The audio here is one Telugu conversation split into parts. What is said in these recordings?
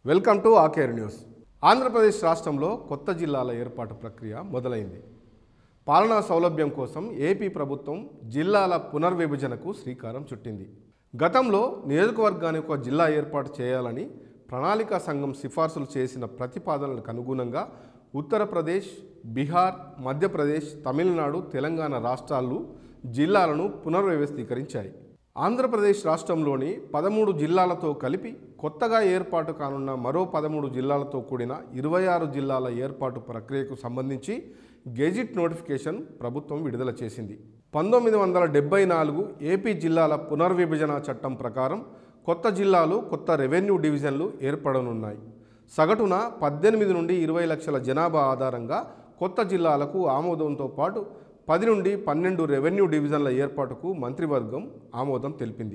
వెల్కమ్ టు ఆకేర్ న్యూస్. ఆంధ్రప్రదేశ్ రాష్ట్రంలో కొత్త జిల్లాల ఏర్పాటు ప్రక్రియ మొదలైంది. పాలనా సౌలభ్యం కోసం ఏపీ ప్రభుత్వం జిల్లాల పునర్విభజనకు శ్రీకారం చుట్టింది. గతంలో నియోజకవర్గానికి ఒక జిల్లా ఏర్పాటు చేయాలని ప్రణాళికా సంఘం సిఫార్సులు చేసిన ప్రతిపాదనలకు అనుగుణంగా ఉత్తరప్రదేశ్, బీహార్, మధ్యప్రదేశ్, తమిళనాడు, తెలంగాణ రాష్ట్రాలు జిల్లాలను పునర్వ్యవస్థీకరించాయి. ఆంధ్రప్రదేశ్ రాష్ట్రంలోని 13 జిల్లాలతో కలిపి కొత్తగా ఏర్పాటు కానున్న మరో 13 జిల్లాలతో కూడిన 26 జిల్లాల ఏర్పాటు ప్రక్రియకు సంబంధించి గెజిట్ నోటిఫికేషన్ ప్రభుత్వం విడుదల చేసింది. 1974 ఏపీ జిల్లాల పునర్విభజన చట్టం ప్రకారం కొత్త జిల్లాలు, కొత్త రెవెన్యూ డివిజన్లు ఏర్పడనున్నాయి. సగటున 18 నుండి 20 లక్షల జనాభా ఆధారంగా కొత్త జిల్లాలకు ఆమోదంతో పాటు 10 నుండి 12 రెవెన్యూ డివిజన్ల ఏర్పాటుకు మంత్రివర్గం ఆమోదం తెలిపింది.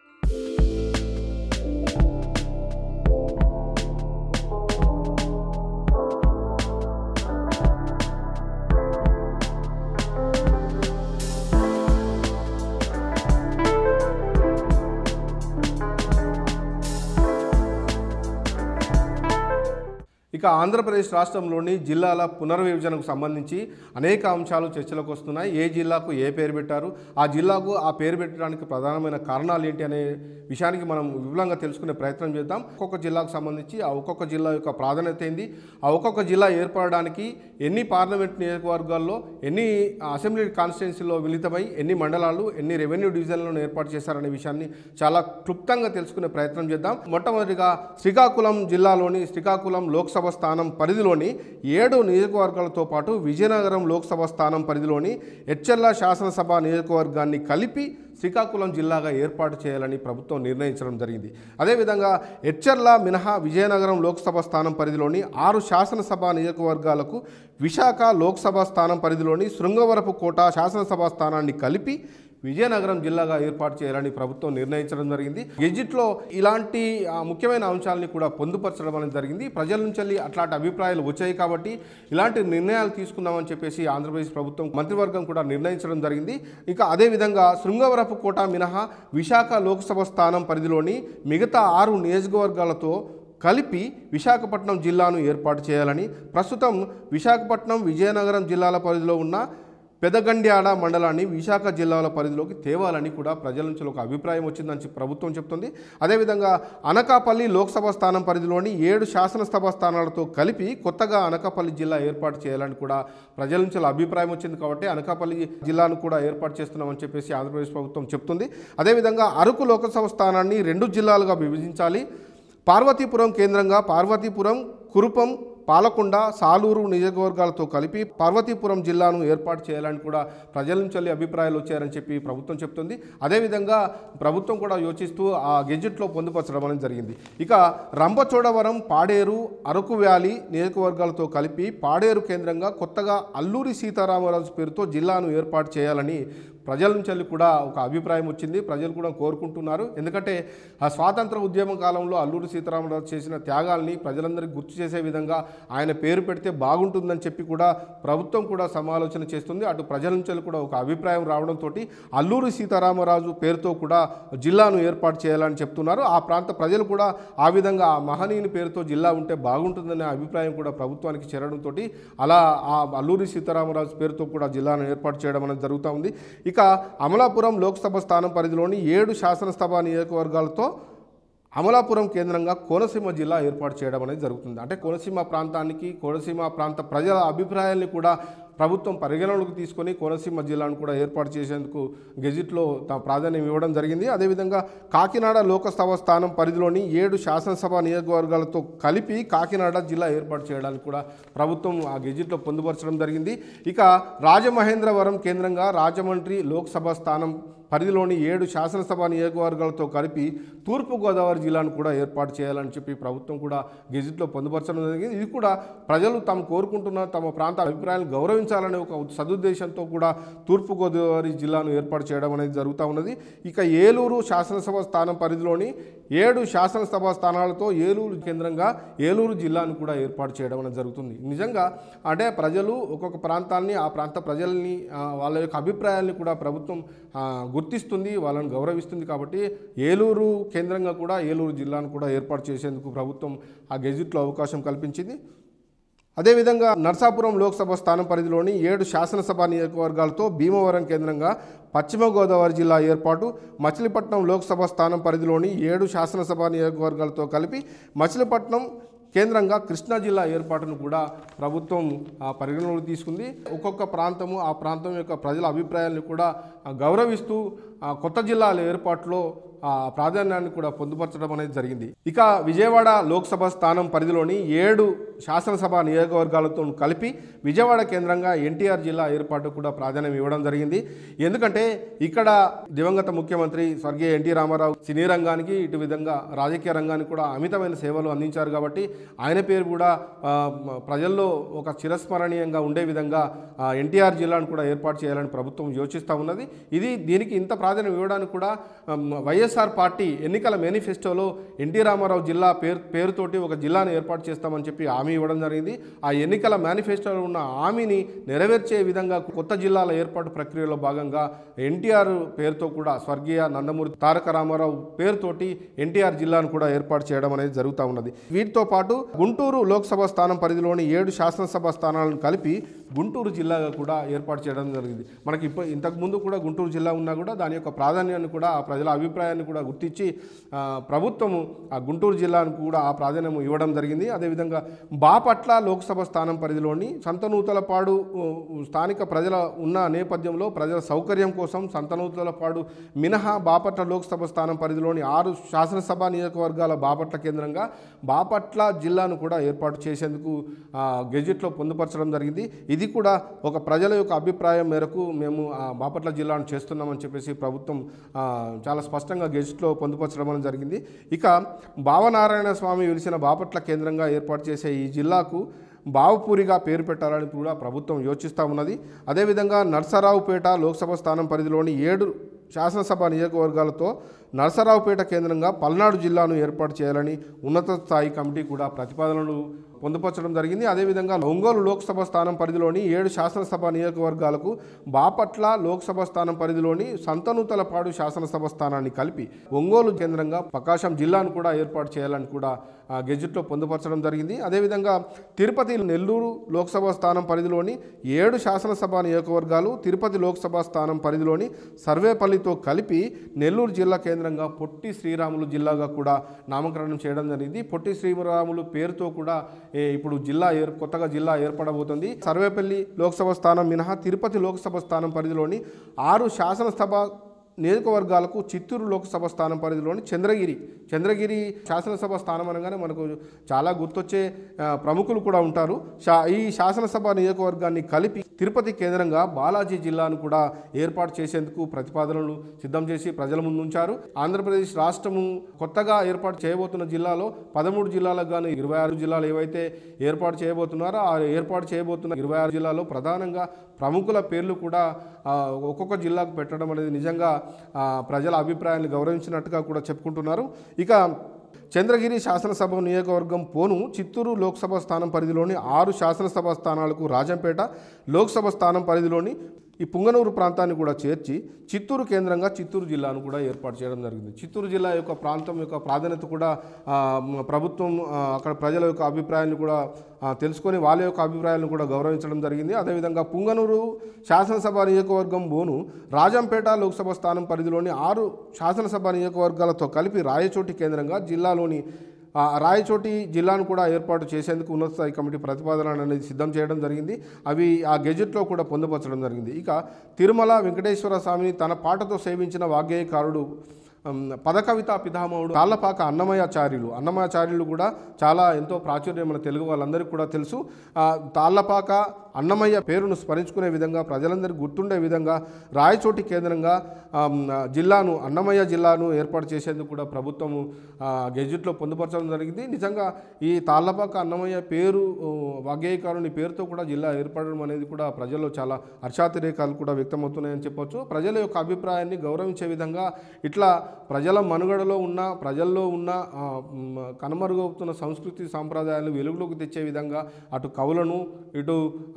ఇక ఆంధ్రప్రదేశ్ రాష్ట్రంలోని జిల్లాల పునర్విభజనకు సంబంధించి అనేక అంశాలు చర్చలకు వస్తున్నాయి. ఏ జిల్లాకు ఏ పేరు పెట్టారు, ఆ జిల్లాకు ఆ పేరు పెట్టడానికి ప్రధానమైన కారణాలు ఏంటి అనే విషయానికి మనం విపులంగా తెలుసుకునే ప్రయత్నం చేద్దాం. ఒక్కొక్క జిల్లాకు సంబంధించి ఆ ఒక్కొక్క జిల్లా యొక్క ప్రాధాన్యత ఏంది, ఆ ఒక్కొక్క జిల్లా ఏర్పడడానికి ఎన్ని పార్లమెంట్ నియోజకవర్గాల్లో, ఎన్ని అసెంబ్లీ కాన్స్టిట్యున్సీలో మిళితమై ఎన్ని మండలాలు, ఎన్ని రెవెన్యూ డివిజన్లను ఏర్పాటు చేశారనే విషయాన్ని చాలా క్లుప్తంగా తెలుసుకునే ప్రయత్నం చేద్దాం. మొట్టమొదటిగా శ్రీకాకుళం జిల్లాలోని శ్రీకాకుళం లోక్సభ స్థానం పరిధిలోని 7 నియోజకవర్గాలతో పాటు విజయనగరం లోక్సభ స్థానం పరిధిలోని ఎచ్చెర్ల శాసనసభ నియోజకవర్గాన్ని కలిపి శ్రీకాకుళం జిల్లాగా ఏర్పాటు చేయాలని ప్రభుత్వం నిర్ణయించడం జరిగింది. అదేవిధంగా ఎచ్చెర్ల మినహా విజయనగరం లోక్సభ స్థానం పరిధిలోని 6 శాసనసభ నియోజకవర్గాలకు విశాఖ లోక్సభ స్థానం పరిధిలోని శృంగవరపుకోట శాసనసభ స్థానాన్ని కలిపి విజయనగరం జిల్లాగా ఏర్పాటు చేయాలని ప్రభుత్వం నిర్ణయించడం జరిగింది. గెజిట్లో ఇలాంటి ముఖ్యమైన అంశాలని కూడా పొందుపరచడం అనేది జరిగింది. ప్రజల నుంచి అట్లాంటి అభిప్రాయాలు వచ్చాయి కాబట్టి ఇలాంటి నిర్ణయాలు తీసుకుందామని చెప్పేసి ఆంధ్రప్రదేశ్ ప్రభుత్వం మంత్రివర్గం కూడా నిర్ణయించడం జరిగింది. ఇక అదేవిధంగా శృంగవరపుకోట మినహా విశాఖ లోక్సభ స్థానం పరిధిలోని మిగతా 6 నియోజకవర్గాలతో కలిపి విశాఖపట్నం జిల్లాను ఏర్పాటు చేయాలని, ప్రస్తుతం విశాఖపట్నం, విజయనగరం జిల్లాల పరిధిలో ఉన్న పెదగండ్యాడ మండలాన్ని విశాఖ జిల్లాల పరిధిలోకి తేవాలని కూడా ప్రజల నుంచి ఒక అభిప్రాయం వచ్చిందని ప్రభుత్వం చెప్తుంది. అదేవిధంగా అనకాపల్లి లోక్సభ స్థానం పరిధిలోని 7 శాసనసభ స్థానాలతో కలిపి కొత్తగా అనకాపల్లి జిల్లా ఏర్పాటు చేయాలని కూడా ప్రజల నుంచి అభిప్రాయం వచ్చింది. కాబట్టి అనకాపల్లి జిల్లాను కూడా ఏర్పాటు చేస్తున్నామని చెప్పేసి ఆంధ్రప్రదేశ్ ప్రభుత్వం చెప్తుంది. అదేవిధంగా అరకు లోక్సభ స్థానాన్ని 2 జిల్లాలుగా విభజించాలి. పార్వతీపురం కేంద్రంగా పార్వతీపురం, కురుపం, పాలకొండ, సాలూరు నియోజకవర్గాలతో కలిపి పార్వతీపురం జిల్లాను ఏర్పాటు చేయాలని కూడా ప్రజల నుంచి అభిప్రాయాలు వచ్చాయని చెప్పి ప్రభుత్వం చెప్తుంది. అదేవిధంగా ప్రభుత్వం కూడా యోచిస్తూ ఆ గెజిట్లో పొందుపరచడం అనేది జరిగింది. ఇక రంపచోడవరం, పాడేరు, అరకు వ్యాలీ నియోజకవర్గాలతో కలిపి పాడేరు కేంద్రంగా కొత్తగా అల్లూరి సీతారామరాజు పేరుతో జిల్లాను ఏర్పాటు చేయాలని ప్రజల నుంచి కూడా ఒక అభిప్రాయం వచ్చింది. ప్రజలు కూడా కోరుకుంటున్నారు. ఎందుకంటే ఆ స్వాతంత్ర ఉద్యమ కాలంలో అల్లూరి సీతారామరాజు చేసిన త్యాగాల్ని ప్రజలందరికీ గుర్తు చేసే విధంగా ఆయన పేరు పెడితే బాగుంటుందని చెప్పి కూడా ప్రభుత్వం కూడా సమాలోచన చేస్తుంది. అటు ప్రజల నుంచి కూడా ఒక అభిప్రాయం రావడంతో అల్లూరి సీతారామరాజు పేరుతో కూడా జిల్లాను ఏర్పాటు చేయాలని చెప్తున్నారు. ఆ ప్రాంత ప్రజలు కూడా ఆ విధంగా ఆ మహనీయుని పేరుతో జిల్లా ఉంటే బాగుంటుందనే అభిప్రాయం కూడా ప్రభుత్వానికి చేరడంతో అలా ఆ అల్లూరి సీతారామరాజు పేరుతో కూడా జిల్లాను ఏర్పాటు చేయడం అనేది జరుగుతూ ఉంది. ఇక అమలాపురం లోక్సభ స్థానం పరిధిలోని 7 శాసనసభ నియోజకవర్గాలతో అమలాపురం కేంద్రంగా కోనసీమ జిల్లా ఏర్పాటు చేయడం అనేది జరుగుతుంది. అంటే కోనసీమ ప్రాంతానికి, కోనసీమ ప్రాంత ప్రజల అభిప్రాయాల్ని కూడా ప్రభుత్వం పరిగణలోకి తీసుకొని కోనసీమ జిల్లాను కూడా ఏర్పాటు చేసేందుకు గెజిట్లో ప్రాధాన్యం ఇవ్వడం జరిగింది. అదేవిధంగా కాకినాడ లోక్సభ స్థానం పరిధిలోని 7 శాసనసభ నియోజకవర్గాలతో కలిపి కాకినాడ జిల్లా ఏర్పాటు చేయడానికి కూడా ప్రభుత్వం ఆ గెజిట్లో పొందుపరచడం జరిగింది. ఇక రాజమహేంద్రవరం కేంద్రంగా రాజమండ్రి లోక్సభ స్థానం పరిధిలోని 7 శాసనసభ నియోజకవర్గాలతో కలిపి తూర్పుగోదావరి జిల్లాను కూడా ఏర్పాటు చేయాలని చెప్పి ప్రభుత్వం కూడా గెజిట్లో పొందుపరచడం జరిగింది. ఇది కూడా ప్రజలు తాము కోరుకుంటున్న తమ ప్రాంత అభిప్రాయాలను గౌరవించాలనే ఒక సదుద్దేశంతో కూడా తూర్పుగోదావరి జిల్లాను ఏర్పాటు చేయడం అనేది జరుగుతూ ఉన్నది. ఇక ఏలూరు శాసనసభ స్థానం పరిధిలోని 7 శాసనసభ స్థానాలతో ఏలూరు కేంద్రంగా ఏలూరు జిల్లాను కూడా ఏర్పాటు చేయడం అనేది జరుగుతుంది. నిజంగా అంటే ప్రజలు ఒక్కొక్క ప్రాంతాన్ని, ఆ ప్రాంత ప్రజల్ని, వాళ్ళ యొక్క అభిప్రాయాల్ని కూడా ప్రభుత్వం గుర్తిస్తుంది, వాళ్ళని గౌరవిస్తుంది. కాబట్టి ఏలూరు కేంద్రంగా కూడా ఏలూరు జిల్లాను కూడా ఏర్పాటు చేసేందుకు ప్రభుత్వం ఆ గెజిట్లో అవకాశం కల్పించింది. అదేవిధంగా నర్సాపురం లోక్సభ స్థానం పరిధిలోని 7 శాసనసభ నియోజకవర్గాలతో భీమవరం కేంద్రంగా పశ్చిమ గోదావరి జిల్లా ఏర్పాటు. మచిలీపట్నం లోక్సభ స్థానం పరిధిలోని 7 శాసనసభ నియోజకవర్గాలతో కలిపి మచిలీపట్నం కేంద్రంగా కృష్ణా జిల్లా ఏర్పాటును కూడా ప్రభుత్వం పరిగణలోకి తీసుకుంది. ఒక్కొక్క ప్రాంతము ఆ ప్రాంతం యొక్క ప్రజల అభిప్రాయాలను కూడా గౌరవిస్తూ కొత్త జిల్లాల ఏర్పాటులో ప్రాధాన్యాన్ని కూడా పొందుపరచడం అనేది జరిగింది. ఇక విజయవాడ లోక్సభ స్థానం పరిధిలోని 7 శాసనసభ నియోజకవర్గాలతో కలిపి విజయవాడ కేంద్రంగా ఎన్టీఆర్ జిల్లా ఏర్పాటు కూడా ప్రాధాన్యం ఇవ్వడం జరిగింది. ఎందుకంటే ఇక్కడ దివంగత ముఖ్యమంత్రి స్వర్గీయ ఎన్టీ రామారావు సినీ రంగానికి ఇటు విధంగా రాజకీయ రంగానికి కూడా అమితమైన సేవలు అందించారు. కాబట్టి ఆయన పేరు కూడా ప్రజల్లో ఒక చిరస్మరణీయంగా ఉండే విధంగా ఎన్టీఆర్ జిల్లాను కూడా ఏర్పాటు చేయాలని ప్రభుత్వం యోచిస్తూ ఉన్నది. దీనికి ఇంత ప్రాధాన్యం ఇవ్వడానికి కూడా వైఎస్ఆర్ పార్టీ ఎన్నికల మేనిఫెస్టోలో ఎన్టీ రామారావు జిల్లా పేరుతోటి ఒక జిల్లాను ఏర్పాటు చేస్తామని చెప్పి హామీ ఇవ్వడం జరిగింది. ఆ ఎన్నికల మేనిఫెస్టోలో ఉన్న హామీని నెరవేర్చే విధంగా కొత్త జిల్లాల ఏర్పాటు ప్రక్రియలో భాగంగా ఎన్టీఆర్ పేరుతో కూడా స్వర్గీయ నందమూరి తారక రామారావు పేరుతోటి ఎన్టీఆర్ జిల్లాను కూడా ఏర్పాటు చేయడం అనేది జరుగుతూ ఉన్నది. వీటితో పాటు గుంటూరు లోక్సభ స్థానం పరిధిలోని 7 శాసనసభ స్థానాలను కలిపి గుంటూరు జిల్లాగా కూడా ఏర్పాటు చేయడం జరిగింది. మనకి ఇంతకుముందు కూడా గుంటూరు జిల్లా ఉన్నా కూడా దాని యొక్క ప్రాధాన్యాన్ని కూడా ఆ ప్రజల అభిప్రాయాన్ని కూడా గుర్తించి ప్రభుత్వము ఆ గుంటూరు జిల్లాను కూడా ఆ ప్రాధాన్యం ఇవ్వడం జరిగింది. అదేవిధంగా బాపట్ల లోక్సభ స్థానం పరిధిలోని సంతనూతలపాడు స్థానిక ప్రజల ఉన్న నేపథ్యంలో ప్రజల సౌకర్యం కోసం సంతనూతలపాడు మినహా బాపట్ల లోక్సభ స్థానం పరిధిలోని 6 శాసనసభ నియోజకవర్గాల బాపట్ల కేంద్రంగా బాపట్ల జిల్లాను కూడా ఏర్పాటు చేసేందుకు గెజిట్లో పొందుపరచడం జరిగింది. ఇది కూడా ఒక ప్రజల యొక్క అభిప్రాయం మేరకు మేము బాపట్ల జిల్లాను చేస్తున్నామని చెప్పేసి ప్రభుత్వం చాలా స్పష్టంగా గెజిట్లో పొందుపరచడం జరిగింది. ఇక భావనారాయణ స్వామి వెలిసిన బాపట్ల కేంద్రంగా ఏర్పాటు చేసే ఈ జిల్లాకు బావపూరిగా పేరు పెట్టాలని కూడా ప్రభుత్వం యోచిస్తూ ఉన్నది. అదేవిధంగా నర్సరావుపేట లోక్సభ స్థానం పరిధిలోని 7 శాసనసభ నియోజకవర్గాలతో నర్సరావుపేట కేంద్రంగా పల్నాడు జిల్లాను ఏర్పాటు చేయాలని ఉన్నత స్థాయి కమిటీ కూడా ప్రతిపాదనలు పొందుపరచడం జరిగింది. అదేవిధంగా ఒంగోలు లోక్సభ స్థానం పరిధిలోని 7 శాసనసభ నియోజకవర్గాలకు బాపట్ల లోక్సభ స్థానం పరిధిలోని సంతనూతలపాడు శాసనసభ స్థానాన్ని కలిపి ఒంగోలు కేంద్రంగా ప్రకాశం జిల్లాను కూడా ఏర్పాటు చేయాలని కూడా గెజిట్లో పొందుపరచడం జరిగింది. అదేవిధంగా తిరుపతి నెల్లూరు లోక్సభ స్థానం పరిధిలోని 7 శాసనసభ నియోజకవర్గాలు తిరుపతి లోక్సభ స్థానం పరిధిలోని సర్వేపల్లితో కలిపి నెల్లూరు జిల్లా కేంద్రంగా పొట్టి శ్రీరాములు జిల్లాగా కూడా నామకరణం చేయడం జరిగింది. పొట్టి శ్రీరాములు పేరుతో కూడా ఇప్పుడు కొత్తగా జిల్లా ఏర్పడబోతుంది. సర్వేపల్లి లోక్సభ స్థానం మినహా తిరుపతి లోక్సభ స్థానం పరిధిలోని 6 శాసనసభ నియోజకవర్గాలకు చిత్తూరు లోక్సభ స్థానం పరిధిలోని చంద్రగిరి శాసనసభ స్థానం అనగానే మనకు చాలా గుర్తొచ్చే ప్రముఖులు కూడా ఉంటారు. ఈ శాసనసభ నియోజకవర్గాన్ని కలిపి తిరుపతి కేంద్రంగా బాలాజీ జిల్లాను కూడా ఏర్పాటు చేసేందుకు ప్రతిపాదనలు సిద్ధం చేసి ప్రజల ముందు ఉంచారు. ఆంధ్రప్రదేశ్ రాష్ట్రము కొత్తగా ఏర్పాటు చేయబోతున్న జిల్లాలో 13 జిల్లాలకు గాను 26 జిల్లాలు ఏవైతే ఏర్పాటు చేయబోతున్నారో ఆ ఏర్పాటు చేయబోతున్న 26 జిల్లాలో ప్రధానంగా ప్రముఖుల పేర్లు కూడా ఒక్కొక్క జిల్లాకు పెట్టడం అనేది నిజంగా ప్రజల అభిప్రాయాన్ని గౌరవించినట్టుగా కూడా చెప్పుకుంటున్నారు. ఇక చంద్రగిరి శాసనసభ నియోజకవర్గం పోను చిత్తూరు లోక్సభ స్థానం పరిధిలోని 6 శాసనసభ స్థానాలకు రాజంపేట లోక్సభ స్థానం పరిధిలోని ఈ పుంగనూరు ప్రాంతాన్ని కూడా చేర్చి చిత్తూరు కేంద్రంగా చిత్తూరు జిల్లాను కూడా ఏర్పాటు చేయడం జరిగింది. చిత్తూరు జిల్లా యొక్క ప్రాంతం యొక్క ప్రాధాన్యత కూడా ప్రభుత్వం అక్కడ ప్రజల యొక్క అభిప్రాయాన్ని కూడా తెలుసుకొని వాళ్ళ యొక్క అభిప్రాయాలను కూడా గౌరవించడం జరిగింది. అదేవిధంగా పుంగనూరు శాసనసభ నియోజకవర్గం బోను రాజంపేట లోక్సభ స్థానం పరిధిలోని 6 శాసనసభ నియోజకవర్గాలతో కలిపి రాయచోటి కేంద్రంగా జిల్లాలోని రాయచోటి జిల్లాను కూడా ఏర్పాటు చేసేందుకు ఉన్నత స్థాయి కమిటీ ప్రతిపాదన అనేది సిద్ధం చేయడం జరిగింది. అవి ఆ గెజెట్లో కూడా పొందుపరచడం జరిగింది. ఇక తిరుమల వెంకటేశ్వర స్వామిని తన పాటతో సేవించిన వాగ్గేయకారుడు పదకవితా పితామహుడు తాళ్లపాక అన్నమయాచార్యులు కూడా చాలా ఎంతో ప్రాచుర్యం మన తెలుగు వాళ్ళందరికీ కూడా తెలుసు. తాళ్లపాక అన్నమయ్య పేరును స్మరించుకునే విధంగా ప్రజలందరికీ గుర్తుండే విధంగా రాయచోటి కేంద్రంగా అన్నమయ్య జిల్లాను ఏర్పాటు చేసేందుకు కూడా ప్రభుత్వము గెజిట్లో పొందుపరచడం జరిగింది. నిజంగా ఈ తాళ్లపాక అన్నమయ్య పేరు వాగ్గేయకారుని పేరుతో కూడా జిల్లా ఏర్పడడం అనేది కూడా ప్రజల్లో చాలా హర్షాతిరేకాలు కూడా వ్యక్తమవుతున్నాయని చెప్పొచ్చు. ప్రజల యొక్క అభిప్రాయాన్ని గౌరవించే విధంగా ఇట్లా ప్రజల మనుగడలో ఉన్న ప్రజల్లో ఉన్న కనుమరుగవుతున్న సంస్కృతి సాంప్రదాయాలను వెలుగులోకి తెచ్చే విధంగా అటు కవులను ఇటు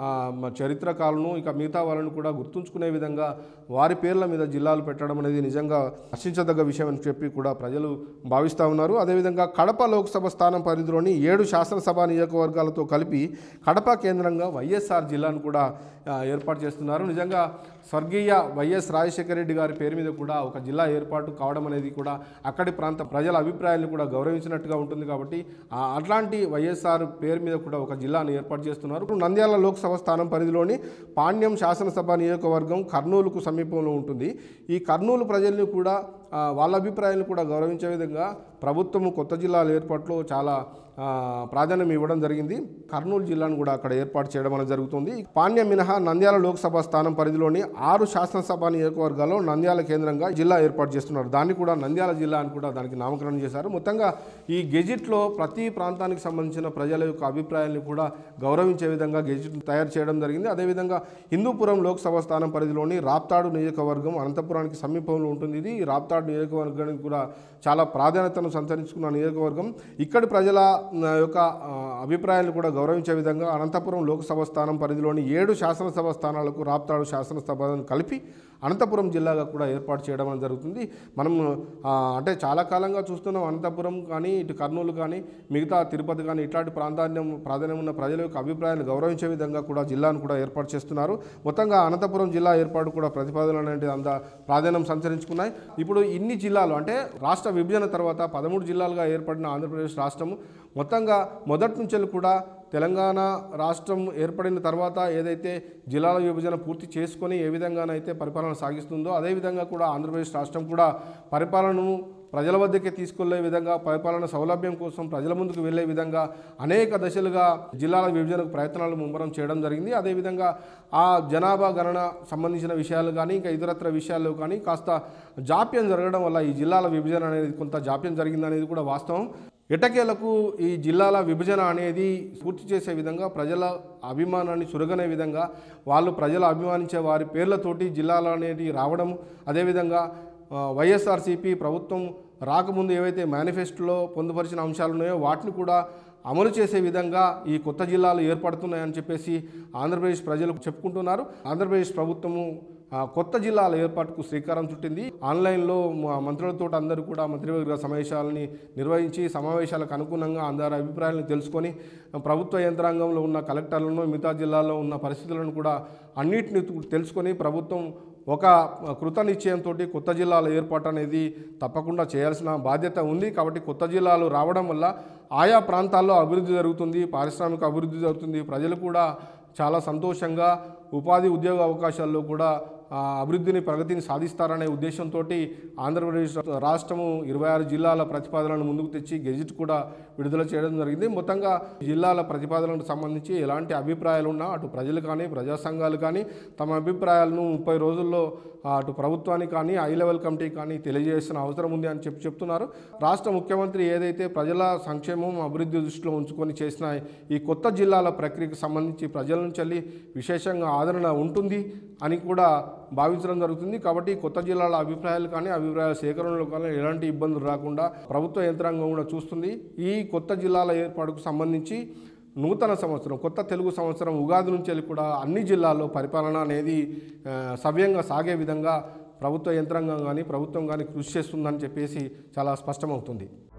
చరిత్రకారులను ఇక మిగతా వాళ్ళను కూడా గుర్తుంచుకునే విధంగా వారి పేర్ల మీద జిల్లాలు పెట్టడం అనేది నిజంగా హర్షించదగ్గ విషయం అని చెప్పి కూడా ప్రజలు భావిస్తూ ఉన్నారు. అదేవిధంగా కడప లోక్సభ స్థానం పరిధిలోని 7 శాసనసభ నియోజకవర్గాలతో కలిపి కడప కేంద్రంగా వైఎస్ఆర్ జిల్లాను కూడా ఏర్పాటు చేస్తున్నారు. నిజంగా స్వర్గీయ వైఎస్ రాజశేఖర రెడ్డి గారి పేరు మీద కూడా ఒక జిల్లా ఏర్పాటు కావడం అనేది కూడా అక్కడి ప్రాంత ప్రజల అభిప్రాయాలను కూడా గౌరవించినట్టుగా ఉంటుంది. కాబట్టి అట్లాంటి వైఎస్ఆర్ పేరు మీద కూడా ఒక జిల్లాను ఏర్పాటు చేస్తున్నారు. నంద్యాల లోక్సభ స్థానం పరిధిలోని పాణ్యం శాసనసభ నియోజకవర్గం కర్నూలుకు సమీపంలో ఉంటుంది. ఈ కర్నూలు ప్రజల్ని కూడా వాళ్ళ అభిప్రాయాలను కూడా గౌరవించే విధంగా ప్రభుత్వము కొత్త జిల్లాల ఏర్పాటులో చాలా ప్రాధాన్యం ఇవ్వడం జరిగింది. కర్నూలు జిల్లాను కూడా అక్కడ ఏర్పాటు చేయడం అనేది జరుగుతుంది. పాణ్యం మినహా నంద్యాల లోక్సభ స్థానం పరిధిలోని 6 శాసనసభ నియోజకవర్గాల్లో నంద్యాల కేంద్రంగా జిల్లా ఏర్పాటు చేస్తున్నారు. దాన్ని కూడా నంద్యాల జిల్లా అని కూడా దానికి నామకరణం చేశారు. మొత్తంగా ఈ గెజిట్లో ప్రతి ప్రాంతానికి సంబంధించిన ప్రజల యొక్క అభిప్రాయాలను కూడా గౌరవించే విధంగా గెజిట్ తయారు చేయడం జరిగింది. అదేవిధంగా హిందూపురం లోక్సభ స్థానం పరిధిలోని రాప్తాడు నియోజకవర్గం అనంతపురానికి సమీపంలో ఉంటుంది. ఇది రాప్తాడు నియోజకవర్గానికి కూడా చాలా ప్రాధాన్యతను సంతరించుకున్న నియోజకవర్గం. ఇక్కడి ప్రజల యొక్క అభిప్రాయాలను కూడా గౌరవించే విధంగా అనంతపురం లోక్సభ స్థానం పరిధిలోని 7 శాసనసభ స్థానాలకు రాప్తాడు శాసనసభను కలిపి అనంతపురం జిల్లాగా కూడా ఏర్పాటు చేయడం అనేది జరుగుతుంది. మనం అంటే చాలా కాలంగా చూస్తున్నాం అనంతపురం కానీ ఇటు కర్నూలు కానీ మిగతా తిరుపతి కానీ ఇట్లాంటి ప్రాధాన్యం ఉన్న ప్రజల యొక్క అభిప్రాయాన్ని గౌరవించే విధంగా కూడా జిల్లాను కూడా ఏర్పాటు చేస్తున్నారు. మొత్తంగా అనంతపురం జిల్లా ఏర్పాటు కూడా ప్రతిపాదనలు అనేది అంత ప్రాధాన్యం సంతరించుకున్నాయి. ఇప్పుడు ఇన్ని జిల్లాలు అంటే రాష్ట్ర విభజన తర్వాత 13 జిల్లాలుగా ఏర్పడిన ఆంధ్రప్రదేశ్ రాష్ట్రము మొత్తంగా మొదటి నుంచి కూడా తెలంగాణ రాష్ట్రం ఏర్పడిన తర్వాత ఏదైతే జిల్లాల విభజన పూర్తి చేసుకొని ఏ విధంగానైతే పరిపాలన సాగిస్తుందో అదేవిధంగా కూడా ఆంధ్రప్రదేశ్ రాష్ట్రం కూడా పరిపాలనను ప్రజల వద్దకే తీసుకెళ్లే విధంగా పరిపాలన సౌలభ్యం కోసం ప్రజల ముందుకు వెళ్లే విధంగా అనేక దశలుగా జిల్లాల విభజనకు ప్రయత్నాలు ముమ్మరం చేయడం జరిగింది. అదేవిధంగా ఆ జనాభా గణన సంబంధించిన విషయాలు కానీ ఇంకా ఇతరత్ర విషయాల్లో కానీ కాస్త జాప్యం జరగడం వల్ల ఈ జిల్లాల విభజన అనేది కొంత జాప్యం జరిగిందనేది కూడా వాస్తవం. ఎటకేలకు ఈ జిల్లాల విభజన అనేది పూర్తి చేసే విధంగా ప్రజల అభిమానాన్ని చురగనే విధంగా వాళ్ళు ప్రజలు అభిమానించే వారి పేర్లతోటి జిల్లాలు అనేది రావడం, అదేవిధంగా వైఎస్ఆర్సీపీ ప్రభుత్వం రాకముందు ఏవైతే మేనిఫెస్టోలో పొందుపరిచిన అంశాలు ఉన్నాయో వాటిని కూడా అమలు చేసే విధంగా ఈ కొత్త జిల్లాలు ఏర్పడుతున్నాయని చెప్పేసి ఆంధ్రప్రదేశ్ ప్రజలు చెప్పుకుంటున్నారు. ఆంధ్రప్రదేశ్ ప్రభుత్వము కొత్త జిల్లాల ఏర్పాటుకు శ్రీకారం చుట్టింది. ఆన్లైన్లో మంత్రులతో అందరూ కూడా మంత్రివర్గ సమావేశాలని నిర్వహించి సమావేశాలకు అనుగుణంగా అందరి అభిప్రాయాలను తెలుసుకొని ప్రభుత్వ యంత్రాంగంలో ఉన్న కలెక్టర్లను మిగతా జిల్లాల్లో ఉన్న పరిస్థితులను కూడా అన్నిటిని తెలుసుకొని ప్రభుత్వం ఒక కృత నిశ్చయంతో కొత్త జిల్లాల ఏర్పాటు అనేది తప్పకుండా చేయాల్సిన బాధ్యత ఉంది. కాబట్టి కొత్త జిల్లాలు రావడం వల్ల ఆయా ప్రాంతాల్లో అభివృద్ధి జరుగుతుంది, పారిశ్రామిక అభివృద్ధి జరుగుతుంది, ప్రజలు కూడా చాలా సంతోషంగా ఉపాధి ఉద్యోగ అవకాశాల్లో కూడా అభివృద్ధిని ప్రగతిని సాధిస్తారనే ఉద్దేశంతో ఆంధ్రప్రదేశ్ రాష్ట్రము 26 జిల్లాల ప్రతిపాదనలను ముందుకు తెచ్చి గెజిట్ కూడా విడుదల చేయడం జరిగింది. మొత్తంగా జిల్లాల ప్రతిపాదనలకు సంబంధించి ఎలాంటి అభిప్రాయాలు ఉన్నా అటు ప్రజలు కానీ ప్రజా సంఘాలు కానీ తమ అభిప్రాయాలను 30 రోజుల్లో అటు ప్రభుత్వానికి కానీ హై లెవెల్ కమిటీ కానీ తెలియజేసిన అవసరం ఉంది అని చెప్తున్నారు. రాష్ట్ర ముఖ్యమంత్రి ఏదైతే ప్రజల సంక్షేమం అభివృద్ధి దృష్టిలో ఉంచుకొని చేసిన ఈ కొత్త జిల్లాల ప్రక్రియకు సంబంధించి ప్రజల నుంచి విశేషంగా ఆదరణ ఉంటుంది అని కూడా భావించడం జరుగుతుంది. కాబట్టి కొత్త జిల్లాల అభిప్రాయాలు కానీ అభిప్రాయాల సేకరణలో కానీ ఎలాంటి ఇబ్బందులు రాకుండా ప్రభుత్వ యంత్రాంగం కూడా చూస్తుంది. ఈ కొత్త జిల్లాల ఏర్పాటుకు సంబంధించి నూతన సంవత్సరం కొత్త తెలుగు సంవత్సరం ఉగాది నుంచి కూడా అన్ని జిల్లాల్లో పరిపాలన అనేది సవ్యంగా సాగే విధంగా ప్రభుత్వ యంత్రాంగం కానీ ప్రభుత్వం కానీ కృషి చేస్తుందని చెప్పేసి చాలా స్పష్టమవుతుంది.